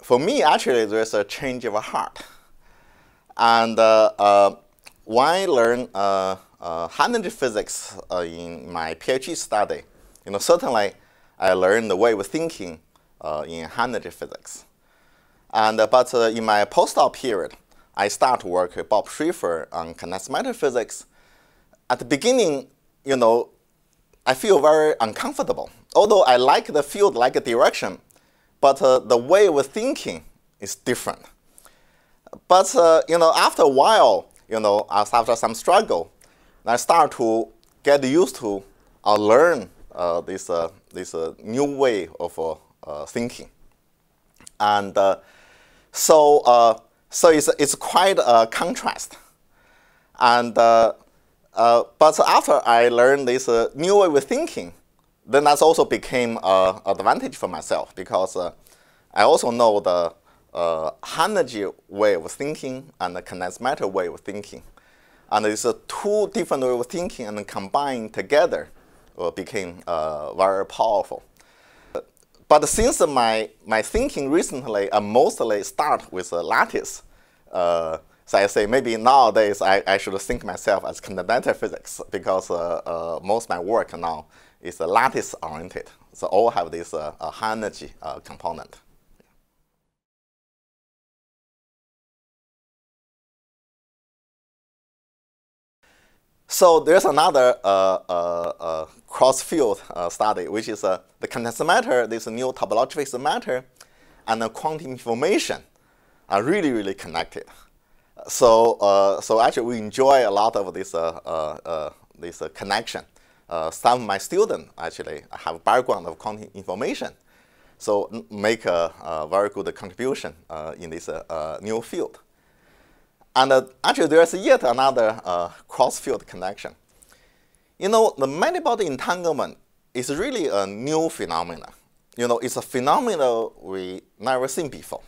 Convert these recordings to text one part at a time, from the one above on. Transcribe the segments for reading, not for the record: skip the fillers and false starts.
for me, actually, there's a change of heart. And when I learned high energy physics in my PhD study, certainly I learned the way of thinking in high energy physics. And but in my postdoc period, I start to work with Bob Schrieffer on condensed matter physics. At the beginning, I feel very uncomfortable. Although I like the field, like the direction, but the way of thinking is different. But after a while, after some struggle, I start to get used to or learn this new way of thinking. And so it's quite a contrast. And but after I learned this new way of thinking, then that also became an advantage for myself, because I also know the high energy way of thinking and the condensed matter way of thinking. And it's two different ways of thinking, and combined together became very powerful. But since my thinking recently mostly start with lattice, so I say maybe nowadays I should think myself as condensed matter physics, because most of my work now is lattice oriented. So all have this high energy component. So there's another cross-field study, which is the condensed matter, this new topological matter, and the quantum information are really, really connected. So actually, we enjoy a lot of this connection. Some of my students actually have background of quantum information, so make a very good contribution in this new field. And actually, there's yet another cross-field connection. The many-body entanglement is really a new phenomenon. It's a phenomenon we never seen before.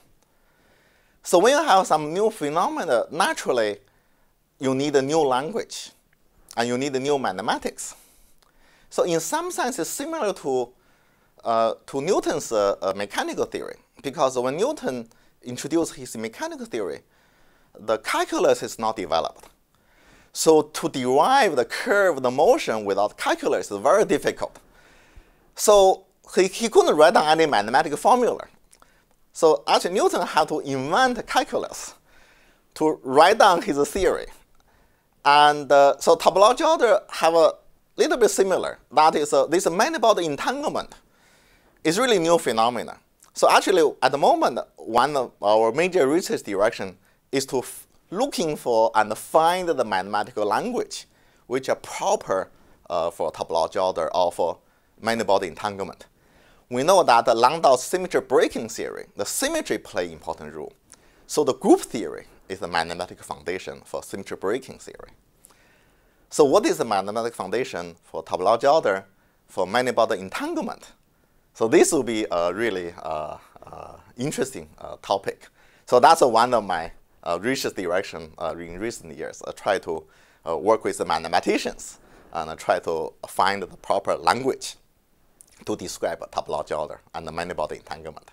So when you have some new phenomena, naturally, you need a new language, and you need a new mathematics. So in some sense, it's similar to Newton's mechanical theory, because when Newton introduced his mechanical theory, the calculus is not developed. So to derive the curve of the motion without calculus is very difficult. So he couldn't write down any mathematical formula. So actually, Newton had to invent calculus to write down his theory. And so topological order have a little bit similar. That is, this many-body entanglement is really new phenomena. So actually, at the moment, one of our major research direction is to looking for and find the mathematical language which are proper for topological order or for many-body entanglement. We know that the Landau's symmetry breaking theory, the symmetry play an important role. So the group theory is the mathematical foundation for symmetry breaking theory. So what is the mathematical foundation for topological order for many-body entanglement? So this will be a really interesting topic. So that's one of my research direction in recent years. I try to work with the mathematicians and try to find the proper language to describe topological order and the many-body entanglement.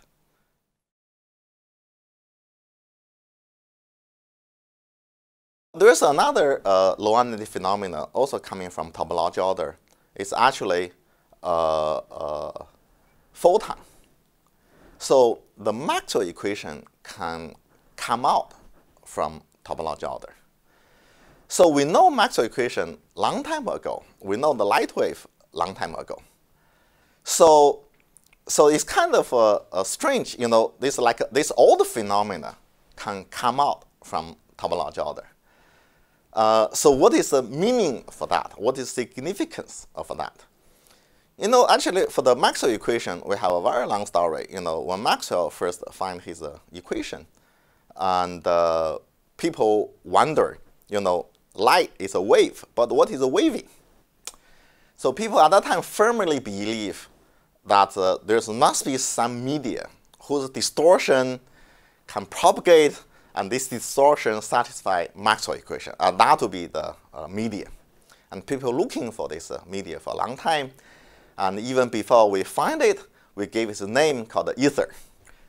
There's another low energy phenomena also coming from topological order. It's actually photon. So the Maxwell equation can come out from topological order. So we know Maxwell equation long time ago. We know the light wave long time ago. So it's kind of strange, this old phenomena can come out from topological order. So what is the meaning for that? What is the significance of that? Actually, for the Maxwell equation, we have a very long story. When Maxwell first found his equation, and people wonder, light is a wave, but what is a waving? So people at that time firmly believe that there must be some media whose distortion can propagate, and this distortion satisfies Maxwell equation, and that would be the media. And people looking for this media for a long time, and even before we find it, we gave it a name called the ether.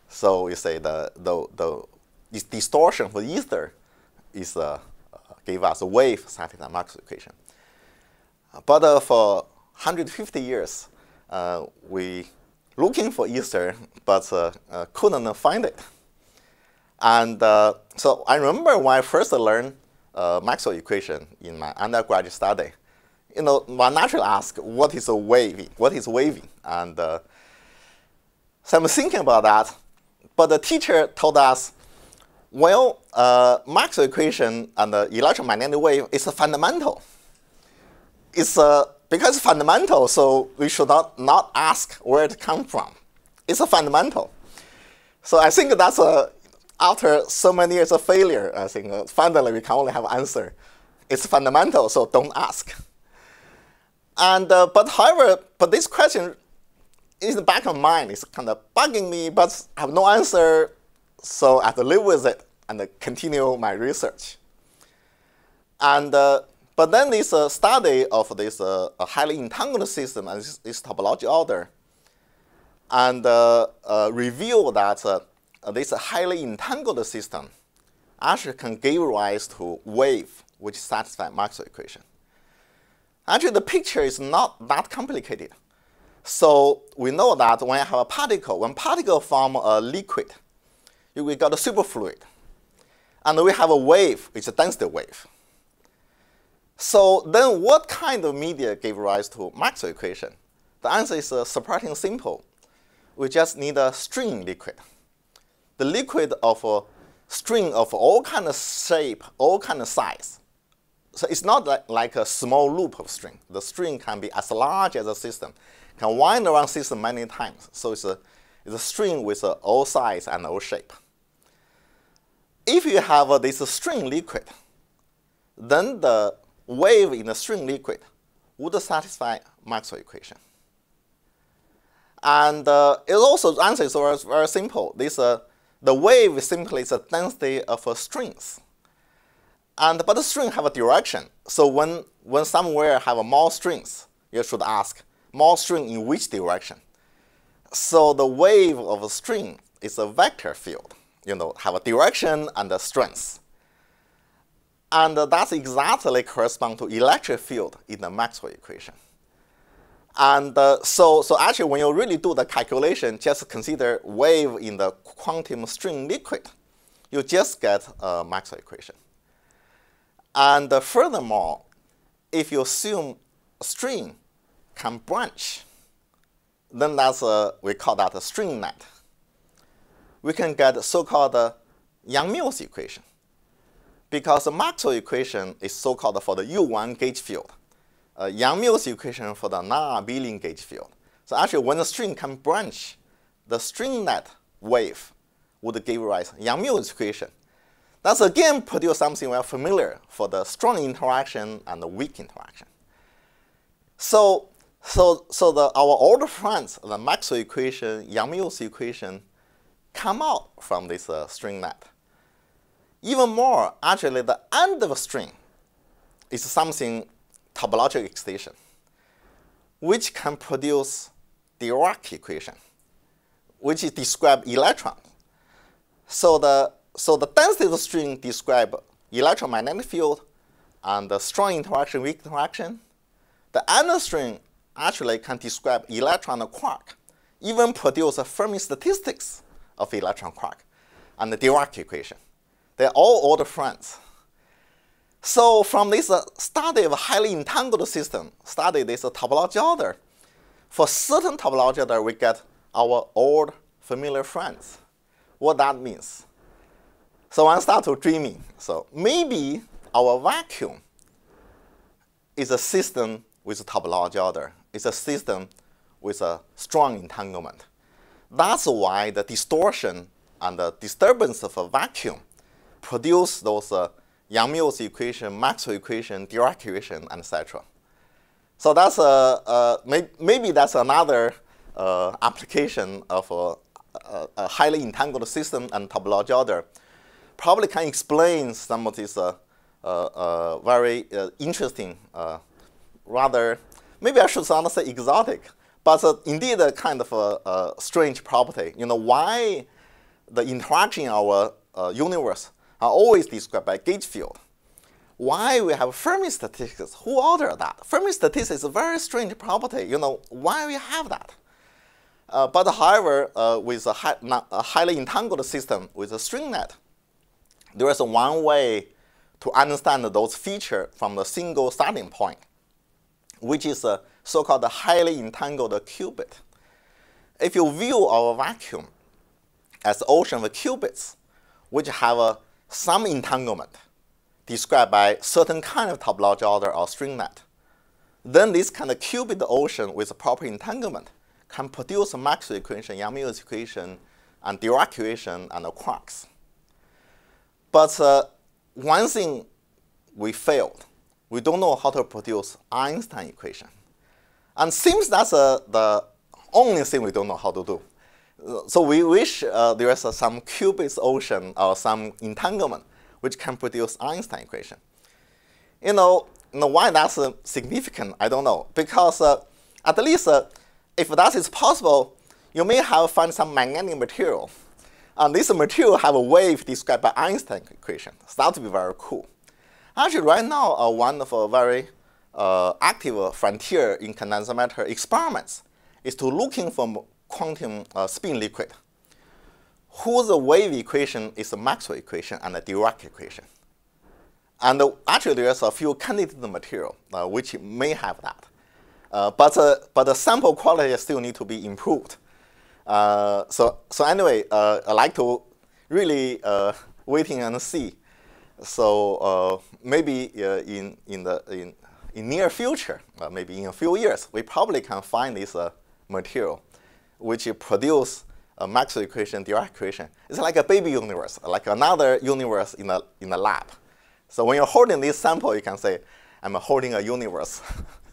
So we say the distortion for ether is give us a wave satisfy Maxwell equation. But for 150 years, we looking for ether, but couldn't find it. And so I remember when I first learned Maxwell equation in my undergraduate study, one naturally asks, what is a waving? What is waving? And so I'm thinking about that. But the teacher told us, well, Maxwell equation and the electromagnetic wave is fundamental. It's because it's fundamental, so we should not ask where it comes from. It's a fundamental. So I think that's after so many years of failure, I think finally we can only have an answer. It's fundamental, so don't ask. And but this question is in the back of my mind. It's kind of bugging me, but I have no answer, so I have to live with it and continue my research. And but then this study of this highly entangled system and this topology order, and reveal that this highly entangled system actually can give rise to wave which satisfy Maxwell equation. Actually, the picture is not that complicated. So we know that when I have a particle, when particle form a liquid, we got a superfluid. And we have a wave, it's a density wave. So then what kind of media gave rise to Maxwell equation? The answer is surprisingly simple. We just need a string liquid. The liquid of a string of all kind of shape, all kind of size. So it's not like a small loop of string. The string can be as large as a system, can wind around system many times. So it's a string with all size and all shape. If you have this string liquid, then the wave in the string liquid would satisfy Maxwell equation. And it also, the answer is very, very simple. The wave simply is a density of strings. But the string have a direction. So when somewhere have more strings, you should ask, more string in which direction? So the wave of a string is a vector field. Have a direction and a strength. And that's exactly correspond to electric field in the Maxwell equation. And so actually, when you really do the calculation, just consider wave in the quantum string liquid. You just get a Maxwell equation. And furthermore, if you assume a string can branch, then that's we call that a string net. We can get so-called Yang-Mills equation. Because the Maxwell equation is so-called for the U1 gauge field. Yang-Mills equation for the non-abelian gauge field. So actually, when the string can branch, the string net wave would give rise to Yang-Mills equation. That's again produce something we're familiar for the strong interaction and the weak interaction. So our old friends, the Maxwell equation, Yang-Mills equation, come out from this string net. Even more, actually, the end of a string is something topological excitation, which can produce Dirac equation, which describe electrons. So the density of the string describe electromagnetic field and the strong interaction, weak interaction. The end string actually can describe electron and quark, even produce a Fermi statistics of electron quark and the Dirac equation. They're all old friends. So from this study of a highly entangled system, study this topology order, for certain topology order, we get our old familiar friends. What that means? So I start to dreaming. So maybe our vacuum is a system with a topology order. It's a system with a strong entanglement. That's why the distortion and the disturbance of a vacuum produce those Yang-Mills equation, Maxwell equation, Dirac equation, etc. So that's maybe that's another application of a highly entangled system and topology order. Probably can explain some of these very interesting, rather, maybe I should not say exotic, but indeed a kind of a strange property. Why the interaction in our universe are always described by gauge field. Why we have Fermi statistics? Who ordered that? Fermi statistics is a very strange property. You know, why we have that? But however, with a highly entangled system with a string net, there is one way to understand those features from a single starting point, which is a so-called highly entangled qubit. If you view our vacuum as an ocean of qubits, which have some entanglement described by certain kind of topology order or string net, then this kind of qubit ocean with proper entanglement can produce a Maxwell equation, Yang-Mills equation, and Dirac equation, and quarks. But one thing we failed. We don't know how to produce Einstein equation. And seems that's the only thing we don't know how to do. So we wish there is some qubits ocean or some entanglement which can produce Einstein equation. You know why that's significant, I don't know. Because at least if that is possible, you may have found some magnetic material. And this material have a wave described by Einstein equation. So that would be very cool. Actually, right now, one of a very active frontier in condensed matter experiments is to looking for quantum spin liquid, whose wave equation is a Maxwell equation and a Dirac equation. And actually, there's a few candidate material which may have that. But the sample quality still need to be improved. So anyway, I like to really waiting and see. So maybe in near future, maybe in a few years, we probably can find this material which produce a Maxwell equation, Dirac equation. It's like a baby universe, like another universe in the lab. So when you're holding this sample, you can say, I'm holding a universe.